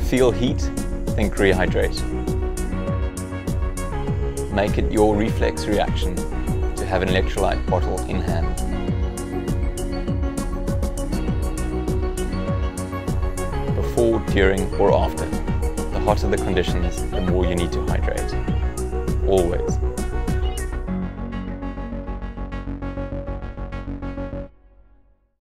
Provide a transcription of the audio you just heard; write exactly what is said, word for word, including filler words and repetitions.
Feel heat, think rehydrate. Make it your reflex reaction to have an electrolyte bottle in hand. Before, during, or after, the hotter the conditions, the more you need to hydrate. Always.